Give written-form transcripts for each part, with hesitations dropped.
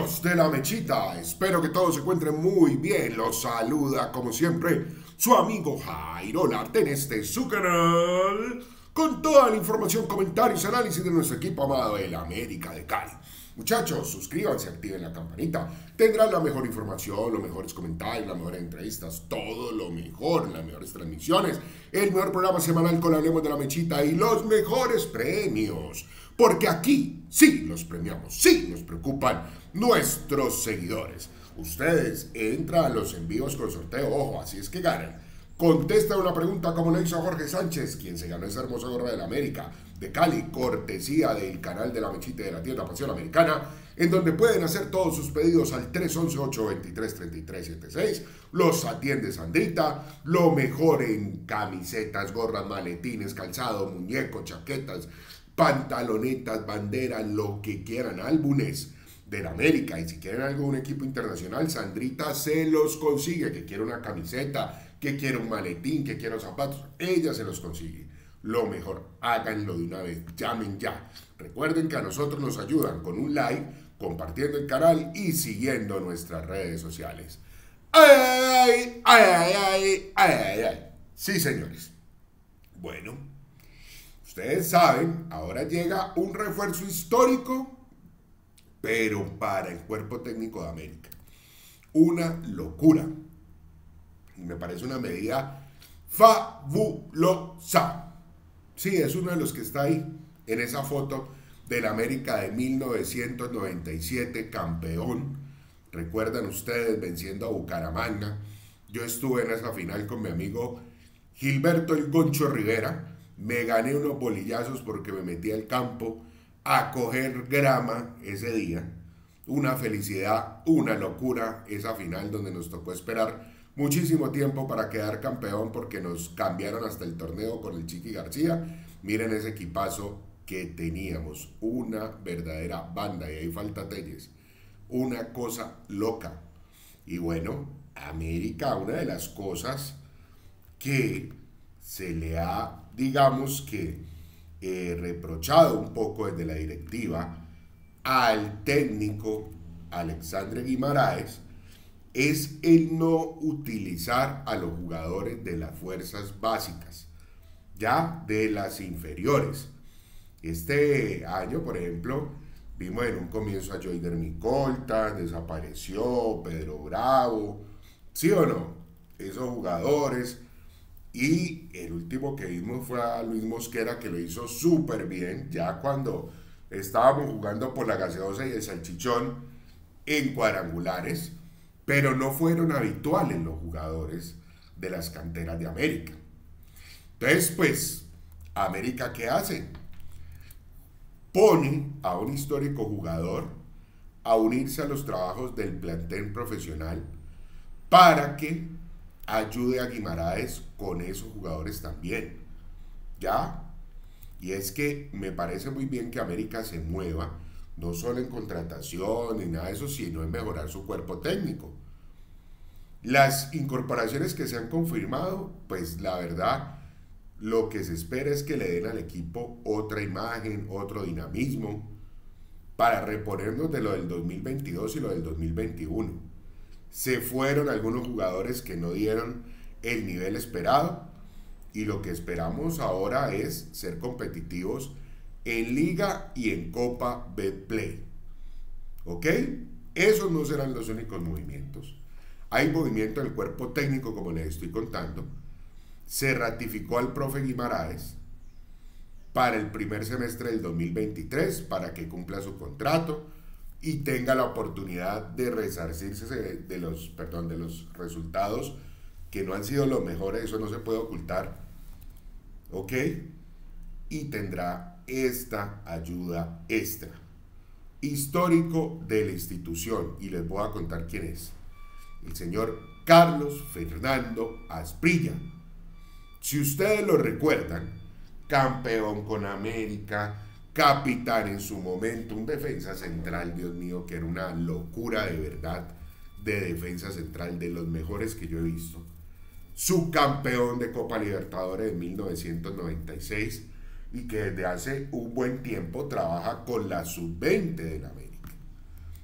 Amigos de la Mechita, espero que todos se encuentren muy bien. Los saluda como siempre su amigo Jairo Larte en este su canal con toda la información, comentarios, análisis de nuestro equipo amado del América de Cali. Muchachos, suscríbanse, activen la campanita, tendrán la mejor información, los mejores comentarios, las mejores entrevistas, todo lo mejor, las mejores transmisiones, el mejor programa semanal con Hablemos de la Mechita y los mejores premios. Porque aquí sí los premiamos, sí nos preocupan nuestros seguidores. Ustedes entran a los envíos con sorteo, ojo, así es que ganan. Contesta una pregunta como le hizo a Jorge Sánchez, quien se ganó esa hermosa gorra de la América de Cali, cortesía del canal de la Mechita y de la tienda Pasión Americana, en donde pueden hacer todos sus pedidos al 311-823-3376. Los atiende Sandrita, lo mejor en camisetas, gorras, maletines, calzado, muñecos, chaquetas, pantalonetas, banderas, lo que quieran, álbumes de la América. Y si quieren algún equipo internacional, Sandrita se los consigue. Que quiera una camiseta, que quiera un maletín, que quiera zapatos, ella se los consigue. Lo mejor, háganlo de una vez, llamen ya. Recuerden que a nosotros nos ayudan con un like, compartiendo el canal y siguiendo nuestras redes sociales. ¡Ay, ay, ay, ay, ay, ay, ay! Sí, señores. Bueno, ustedes saben, ahora llega un refuerzo histórico, pero para el cuerpo técnico de América. Una locura. Y me parece una medida fabulosa. Sí, es uno de los que está ahí en esa foto del América de 1997, campeón. Recuerdan ustedes venciendo a Bucaramanga. Yo estuve en esa final con mi amigo Gilberto el Goncho Rivera. Me gané unos bolillazos porque me metí al campo a coger grama ese día. Una felicidad, una locura esa final donde nos tocó esperar muchísimo tiempo para quedar campeón porque nos cambiaron hasta el torneo con el Chiqui García. Miren ese equipazo que teníamos, una verdadera banda, y ahí falta Telles, una cosa loca. Y bueno, América, una de las cosas que se le ha, digamos que, reprochado un poco desde la directiva al técnico Alexandre Guimaraes es el no utilizar a los jugadores de las fuerzas básicas, ya de las inferiores. Este año, por ejemplo, vimos en un comienzo a Joyder Micolta, desapareció Pedro Bravo, ¿sí o no? Esos jugadores. Y el último que vimos fue a Luis Mosquera, que lo hizo súper bien, ya cuando estábamos jugando por la gaseosa y el salchichón en cuadrangulares, pero no fueron habituales los jugadores de las canteras de América. Entonces, pues, ¿América qué hace? Pone a un histórico jugador a unirse a los trabajos del plantel profesional para que ayude a Guimaraes con esos jugadores también. ¿Ya? Y es que me parece muy bien que América se mueva, no solo en contratación ni nada de eso, sino en mejorar su cuerpo técnico. Las incorporaciones que se han confirmado, pues la verdad, lo que se espera es que le den al equipo otra imagen, otro dinamismo, para reponernos de lo del 2022 y lo del 2021. Se fueron algunos jugadores que no dieron el nivel esperado y lo que esperamos ahora es ser competitivos en Liga y en Copa Betplay. ¿Ok? Esos no serán los únicos movimientos. Hay movimiento del cuerpo técnico, como les estoy contando. Se ratificó al profe Guimaraes para el primer semestre del 2023 para que cumpla su contrato y tenga la oportunidad de resarcirse de los resultados que no han sido los mejores, eso no se puede ocultar, ¿ok? Y tendrá esta ayuda extra. Histórico de la institución, y les voy a contar quién es. El señor Carlos Fernando Asprilla. Si ustedes lo recuerdan, campeón con América, capitán en su momento, un defensa central, Dios mío, que era una locura de verdad, de defensa central, de los mejores que yo he visto. Subcampeón de Copa Libertadores en 1996 y que desde hace un buen tiempo trabaja con la sub-20 de la América.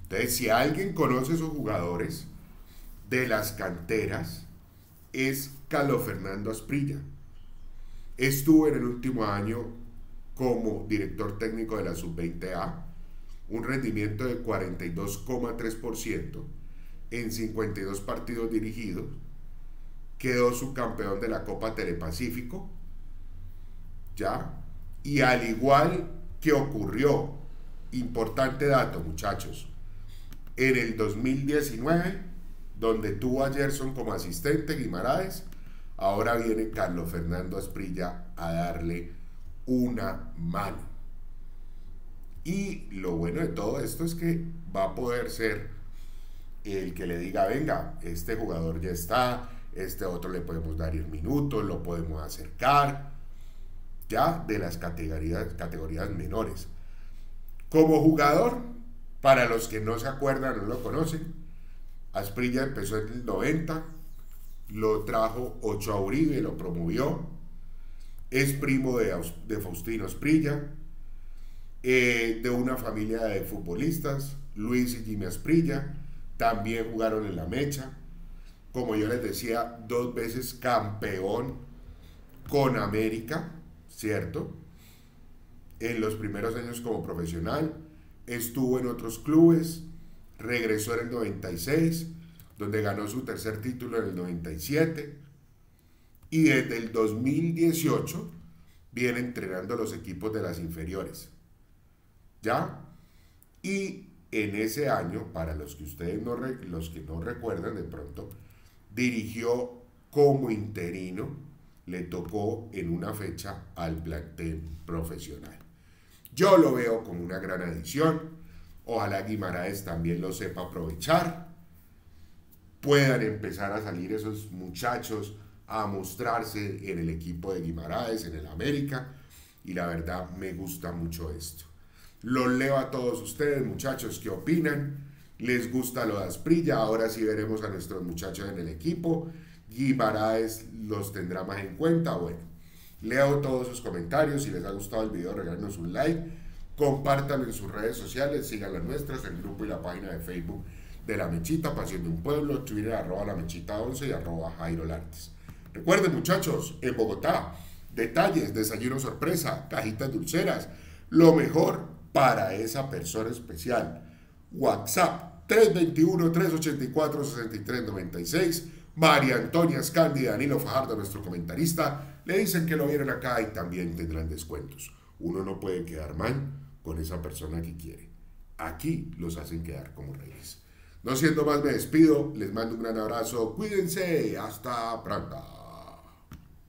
Entonces, si alguien conoce esos jugadores de las canteras, es Carlos Fernando Asprilla. Estuvo en el último año como director técnico de la Sub-20A, un rendimiento de 42,3% en 52 partidos dirigidos, quedó subcampeón de la Copa Telepacífico, ¿ya? Y al igual que ocurrió, importante dato muchachos, en el 2019, donde tuvo a Gerson como asistente Guimaraes, ahora viene Carlos Fernando Asprilla a darle una mano. Y lo bueno de todo esto es que va a poder ser el que le diga, venga, este jugador ya está, este otro le podemos dar 10 minutos, lo podemos acercar, ya de las categorías menores. Como jugador, para los que no se acuerdan o no lo conocen, Asprilla empezó en el 90, lo trajo Ochoa Uribe, lo promovió, es primo de Faustino Asprilla, de una familia de futbolistas, Luis y Jimmy Asprilla, también jugaron en la Mecha, como yo les decía, 2 veces campeón con América, ¿cierto? En los primeros años como profesional, estuvo en otros clubes, regresó en el 96, donde ganó su tercer título en el 97, y desde el 2018 viene entrenando los equipos de las inferiores, ¿ya? Y en ese año, para los que ustedes los que no recuerdan de pronto, dirigió como interino, le tocó en una fecha al plantel profesional. Yo lo veo como una gran adición. Ojalá Guimaraes también lo sepa aprovechar. Puedan empezar a salir esos muchachos a mostrarse en el equipo de Guimaraes, en el América. Y la verdad me gusta mucho esto. Los leo a todos ustedes, muchachos, ¿qué opinan? ¿Les gusta lo de Asprilla? Ahora sí veremos a nuestros muchachos en el equipo. Guimaraes los tendrá más en cuenta. Bueno, leo todos sus comentarios. Si les ha gustado el video, regálenos un like. Compártanlo en sus redes sociales. Sigan las nuestras, el grupo y la página de Facebook de La Mechita, Pasión de un Pueblo. Twitter, @LaMechita11 y @Jairo Lartes. Recuerden, muchachos, en Bogotá, detalles, desayuno sorpresa, cajitas dulceras, lo mejor para esa persona especial. WhatsApp 321-384-6396. María Antonia Scandi y Danilo Fajardo, nuestro comentarista, le dicen que lo vieron acá y también tendrán descuentos. Uno no puede quedar mal con esa persona que quiere. Aquí los hacen quedar como reyes. No siendo más, me despido, les mando un gran abrazo, cuídense, hasta pronto.